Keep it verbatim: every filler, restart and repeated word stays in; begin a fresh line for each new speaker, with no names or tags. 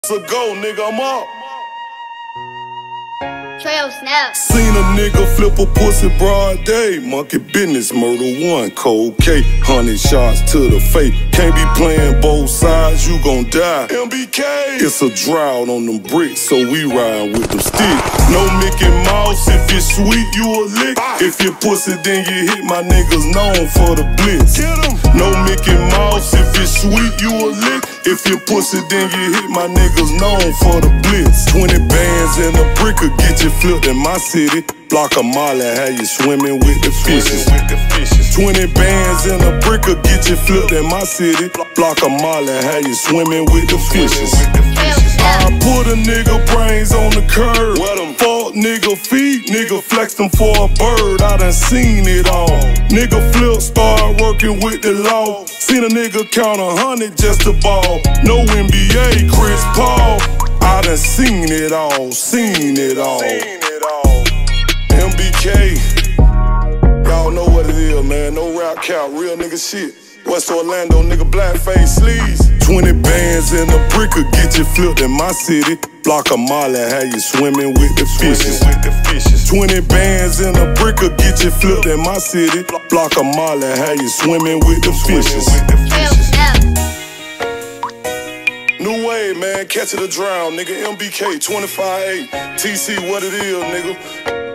So go, nigga, I'm up.
Trail snap.
Seen a nigga flip a pussy broad day. Monkey business, murder one, cold K. Hundred shots to the face. Can't be playing both sides, you gon' die. M B K. It's a drought on them bricks, so we ride with them sticks. No Mickey Mouse, if you sweet, you a lick. If you pussy, then you hit. My niggas known for the blitz. No Mickey Mouse, if you sweet, you a lick. If you pussy, then you hit. My niggas known for the blitz. Twenty bands in a brick could get you flipped in my city. Block a molly, have you swimming with the fishes. Twenty bands in a brick could get you flipped in my city. Block a molly, have you swimming with the fishes. I put a nigga brains on the curb. Fuck nigga feet, nigga flex them for a bird. I done seen it all. Nigga flip, start working with the law. Seen a nigga count a hundred just to ball. No N B A, Chris Paul. I done seen it all, seen it all. M B K, y'all know what it is, man. No rap count, real nigga shit. West Orlando, nigga, blackface sleeves. Twenty bands in a brick could get you flipped in my city. Block a molly, have you swimming with the fishes. Twenty bands in a brick could get you flipped in my city. Block a molly, have you swimming with the fishes. New wave, man, catch it or drown, nigga. M B K, twenty-five eight. T C, what it is, nigga.